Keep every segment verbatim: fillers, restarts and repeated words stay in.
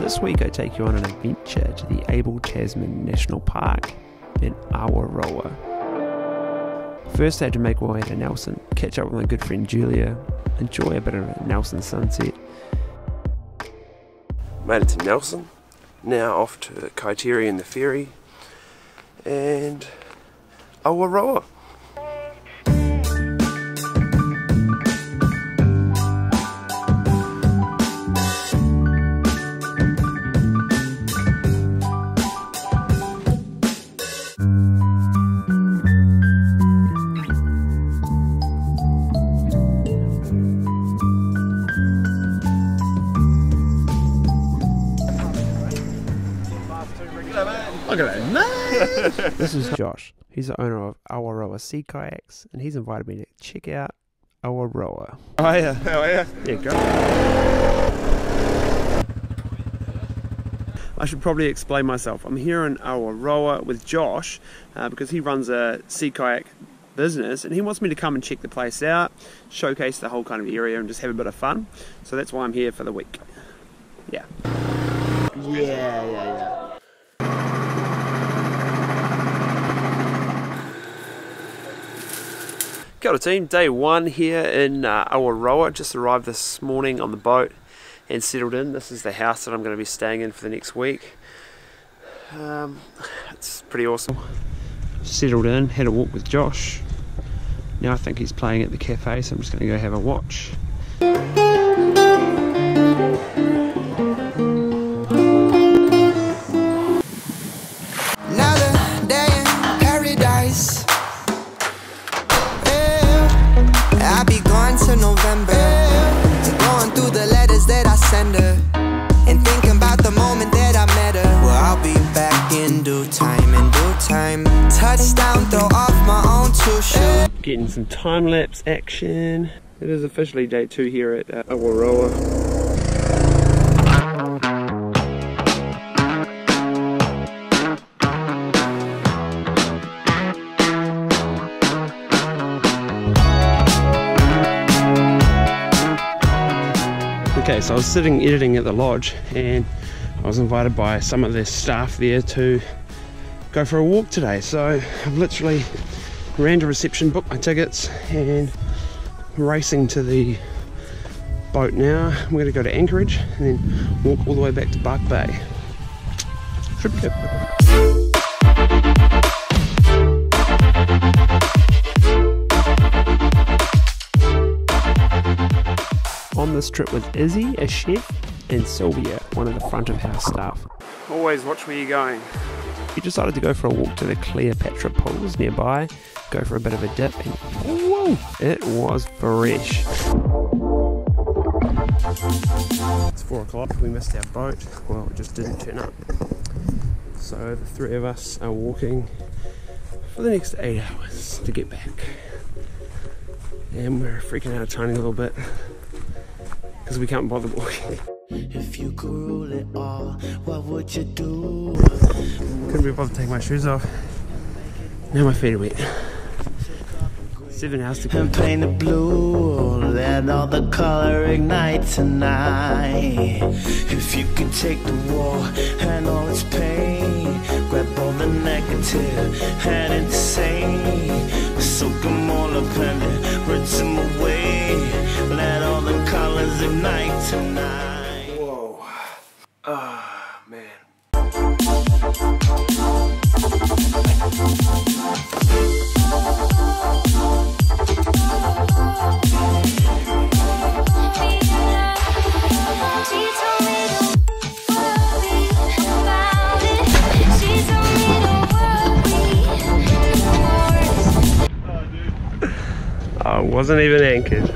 This week I take you on an adventure to the Abel Tasman National Park in Awaroa. First I had to make my way to Nelson, catch up with my good friend Julia, enjoy a bit of a Nelson sunset. Made it to Nelson, now off to Kaiteri and the ferry, and Awaroa. Look at that, man! This is Josh. He's the owner of Awaroa Sea Kayaks, and he's invited me to check out Awaroa. Oh yeah, how are you? Yeah, go. I should probably explain myself. I'm here in Awaroa with Josh uh, because he runs a sea kayak business, and he wants me to come and check the place out, showcase the whole kind of area, and just have a bit of fun. So that's why I'm here for the week. Yeah. Yeah, yeah, yeah. Kia ora team, day one here in uh, Awaroa. Just arrived this morning on the boat and settled in. This is the house that I'm going to be staying in for the next week. Um, it's pretty awesome. Settled in, had a walk with Josh. Now I think he's playing at the cafe, so I'm just going to go have a watch. Another day in paradise. I'll be gone till November, to going through the letters that I send her, and thinking about the moment that I met her. Well, I'll be back in due time, in due time. Touchdown, throw off my own two shoes. Getting some time-lapse action. It is officially day two here at uh, Awaroa. Okay, so I was sitting editing at the lodge, and I was invited by some of the staff there to go for a walk today. So I've literally ran to reception, booked my tickets, and I'm racing to the boat now. I'm going to go to Anchorage and then walk all the way back to Bark Bay. Should be good. On this trip with Izzy, a chef, and Sylvia, one of the front of house staff. Always watch where you're going. We decided to go for a walk to the Cleopatra pools nearby, go for a bit of a dip, and whoa, it was fresh. It's four o'clock, we missed our boat. Well, it just didn't turn up. So the three of us are walking for the next eight hours to get back. And we're freaking out a tiny little bit, because we can't bother walking. If you could rule it all, what would you do? Couldn't be bothered to take my shoes off. Now my feet are wet. Seven hours to go. And paint the blue, let all the color ignite tonight. If you can take the war and all its pain, grab all the negative and insane, soak them all up and rinse them away. Let all the colors ignite tonight. Whoa. Ah, oh, man. I wasn't even anchored.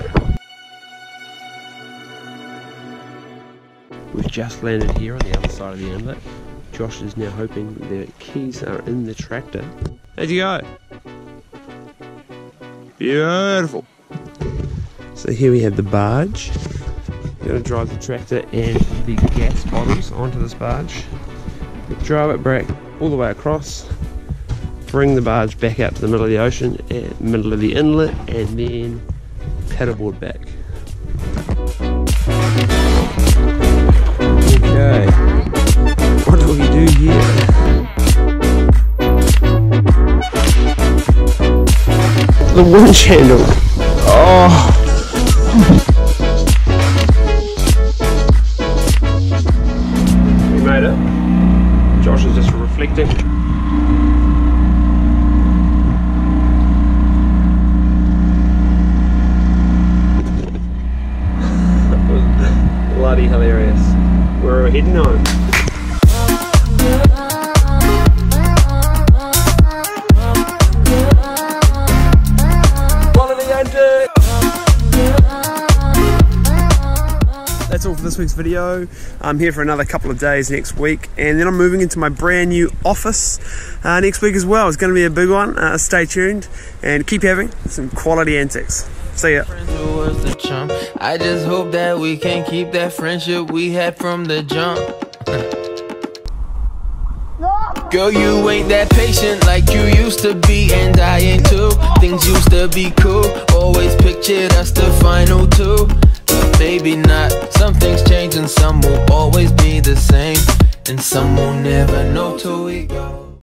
We've just landed here on the other side of the inlet. Josh is now hoping the keys are in the tractor. How'd you go? Beautiful. So here we have the barge. We're going to drive the tractor and the gas bottles onto this barge. Drive it back all the way across. Bring the barge back out to the middle of the ocean, and middle of the inlet, and then paddleboard back. Okay. the winch handle. Oh. We made it. Josh is just reflecting. Bloody hilarious. We're heading home. That's all for this week's video. I'm here for another couple of days next week, and then I'm moving into my brand new office uh, next week as well. It's going to be a big one. Uh, stay tuned and keep having some quality antics. See ya. I just hope that we can keep that friendship we had from the jump. Girl, you ain't that patient like you used to be, and I ain't too. Things used to be cool, always pictured us the final two. But maybe not, some things change and some will always be the same, and some will never know till we go.